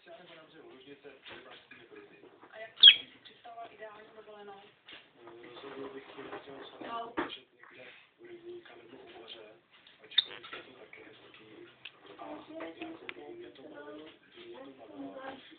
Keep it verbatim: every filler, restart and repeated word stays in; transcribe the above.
třeba nebo na břehu Lužnice, třeba s tím kryty. A jak jsi si představoval ideální dovolenou? Rozhodl bych chtěl chtěl s vámi ležet někde u rybníka nebo u moře, ačkoliv je to také hezký. A nějakou dobu mě to bavilo, mě to bavilo.